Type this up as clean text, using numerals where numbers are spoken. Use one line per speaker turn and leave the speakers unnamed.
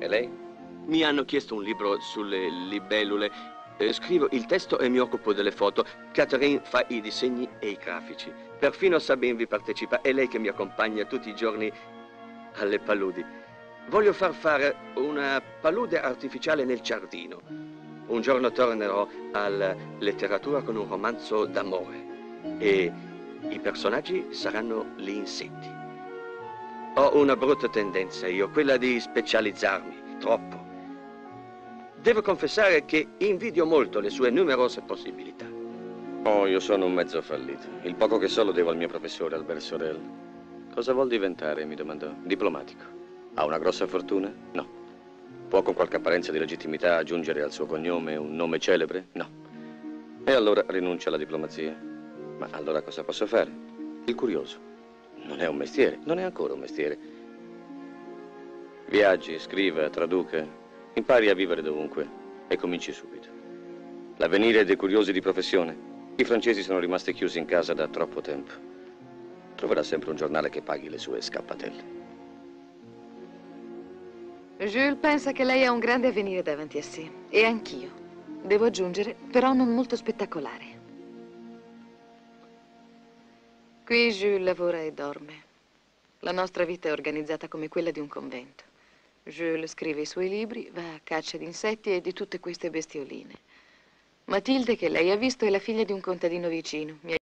E lei?
Mi hanno chiesto un libro sulle libellule. Scrivo il testo e mi occupo delle foto. Catherine fa i disegni e i grafici. Perfino Sabine vi partecipa. È lei che mi accompagna tutti i giorni alle paludi. Voglio far fare una palude artificiale nel giardino. Un giorno tornerò alla letteratura con un romanzo d'amore e i personaggi saranno gli insetti. Ho una brutta tendenza io, quella di specializzarmi, troppo. Devo confessare che invidio molto le sue numerose possibilità.
Oh, io sono un mezzo fallito. Il poco che so lo devo al mio professore Albert Sorel. Cosa vuol diventare, mi domandò. Diplomatico. Ha una grossa fortuna? No. Può con qualche apparenza di legittimità aggiungere al suo cognome un nome celebre? No. E allora rinuncia alla diplomazia. Ma allora cosa posso fare? Il curioso. Non è un mestiere, non è ancora un mestiere. Viaggi, scriva, traduca. Impari a vivere dovunque e cominci subito. L'avvenire dei curiosi di professione. I francesi sono rimasti chiusi in casa da troppo tempo. Troverà sempre un giornale che paghi le sue scappatelle.
Jules pensa che lei ha un grande avvenire davanti a sé. E anch'io. Devo aggiungere, però non molto spettacolare. Qui Jules lavora e dorme. La nostra vita è organizzata come quella di un convento. Jules scrive i suoi libri, va a caccia di insetti e di tutte queste bestioline. Matilde, che lei ha visto, è la figlia di un contadino vicino.